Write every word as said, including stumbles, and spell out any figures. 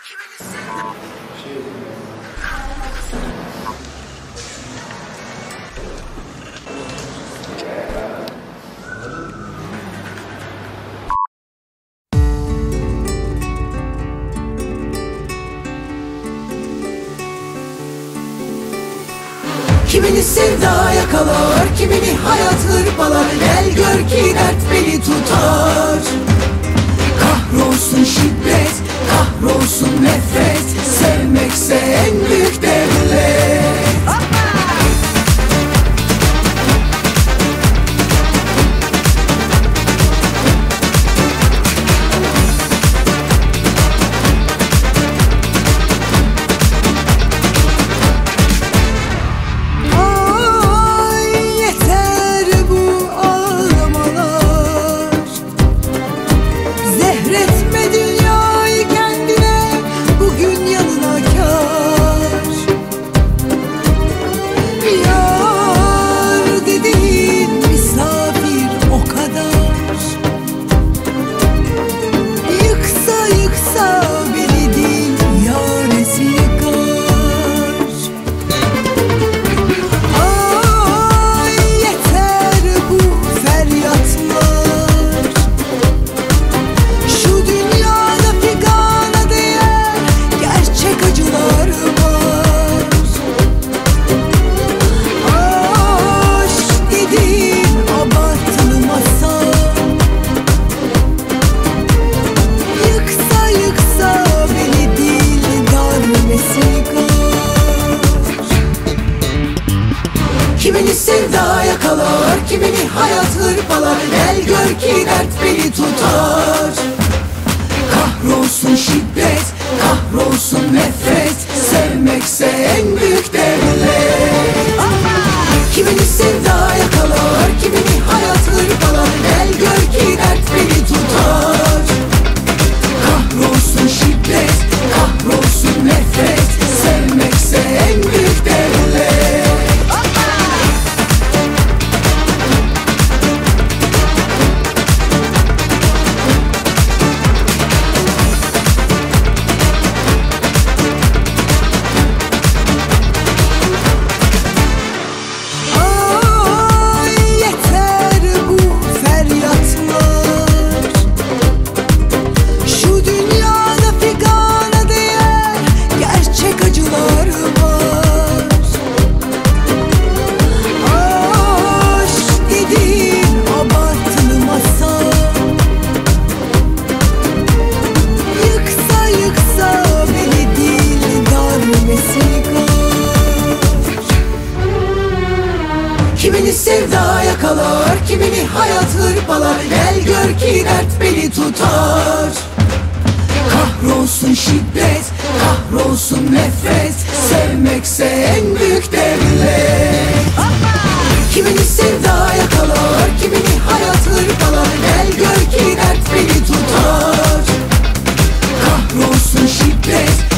Kimini sevda yakalar, kimini hayat hırpalar. Gel gör ki dert beni tutar. Kahrolsun şiddet, kahrolsun nefret. Sevmekse en büyük devlet. Kimini sevda yakalar, kimini hayat hırpalar. Gel gör ki dert beni tutar. Kahrolsun şiddet, kahrolsun nefret. Sevmekse en büyük devlet. Kimini sevda yakalar, kimini hayat hırpalar. Gel gör ki dert beni tutar. Kahrolsun şiddet, kahrolsun nefret. Sevmekse en büyük devlet. Kimini sevda yakalar, kimini hayat hırpalar. Gel gör ki dert beni tutar. Kahrolsun şiddet, kahrolsun nefret. Sevmekse en büyük devlet. Kimini sevda yakalar, kimini hayat hırpalar. Gel gör ki dert beni tutar. Kahrolsun şiddet,